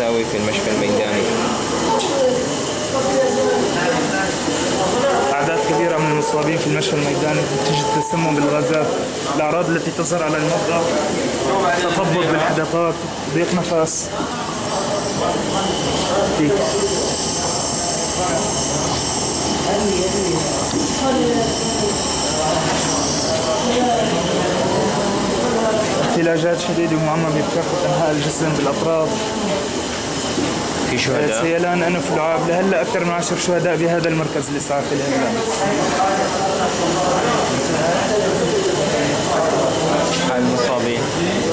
تساوي في المشفى الميداني؟ أعداد كبيرة من المصابين في المشفى الميداني نتيجة التسمم بالغازات. الأعراض التي تظهر على المرضى: تطبق بالحدقات، ضيق نفس. احتلاجات شديدة ومعممة بكافة أنحاء الجسم بالأطراف. في شهداء؟ سيلان أنف لعاب. لهلا أكثر من 10 شهداء بهذا المركز الإسعافي لهلا. حال المصابين؟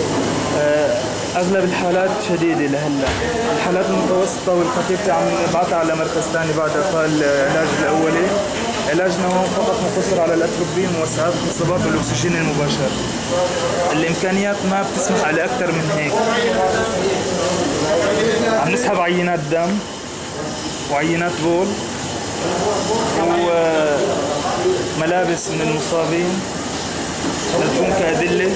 أغلب الحالات شديدة لهلا. الحالات المتوسطة والخفيفة عم نبعثها على مركز ثاني بعد إعطاء العلاج الأولي. علاجنا هون فقط مقتصر على الأتروبين وموسعات الإصابات والأكسجين المباشر. الإمكانيات ما بتسمح على أكثر من هيك. عم نسحب عينات دم وعينات بول وملابس من المصابين لتكون كأدلة.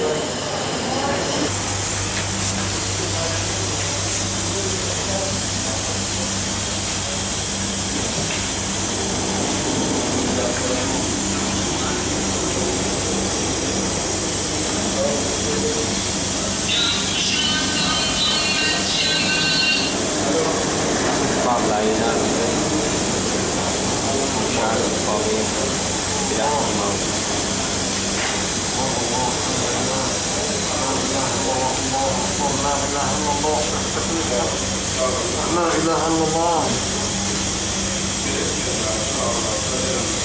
بعض العينات شعر المصابين سلاح الموت. لا إله إلا الله.